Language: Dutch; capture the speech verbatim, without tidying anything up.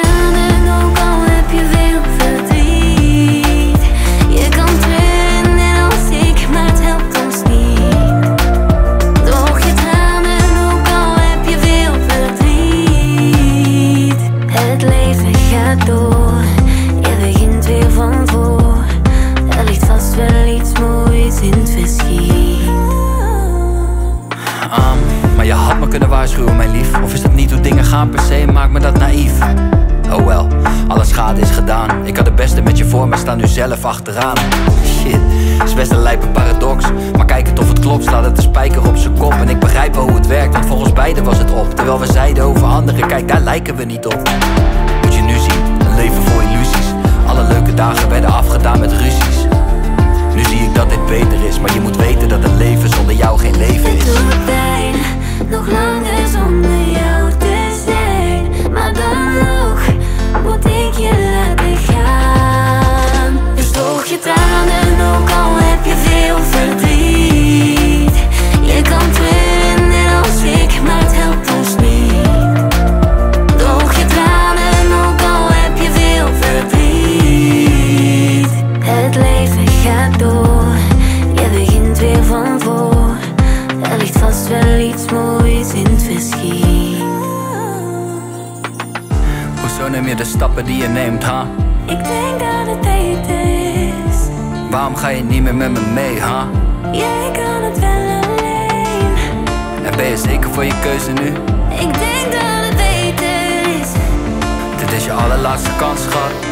tranen, ook al heb je veel verdriet. Je kan trainen net als ik, maar het helpt ons niet. Droog je tranen, ook al heb je veel verdriet. Het leven gaat door, je begint weer van voor. Er ligt vast wel iets moois in het verschiet. Um, maar je had me kunnen waarschuwen, mijn lief. Of is dat niet hoe dingen gaan per se, maakt me dat naïef. Oh wel, alle schade is gedaan. Ik had het beste met je voor, maar sta nu zelf achteraan. Shit, is best een lijpe paradox. Maar kijk het of het klopt, slaat het de spijker op zijn kop. En ik begrijp wel hoe het werkt, want voor ons beiden was het op. Terwijl we zeiden over anderen, kijk daar lijken we niet op. Moet je nu zien, een leven vol illusies. Alle leuke dagen werden afgedaan met ruzies. Nu zie ik dat dit beter is, maar je moet weten dat een leven zonder jou geen leven is. Het doet pijn, nog langer zonder jou te zijn. Maar dan nog moet ik je laten gaan. Dus droog je tranen, ook al heb je veel verdriet. Je kan trainen net als ik, maar het helpt ons niet. Droog je tranen, ook al heb je veel verdriet. Het leven gaat door, je begint weer van voor. Er ligt vast wel iets moois in het verschiet. Hoezo neem je de stappen die je neemt, ha? Huh? Ik denk dat het beter is. Waarom ga je niet meer met me mee, ha? Huh? Jij kan het wel alleen. En ben je zeker voor je keuze nu? Ik denk dat het beter is. Dit is je allerlaatste kans, schat.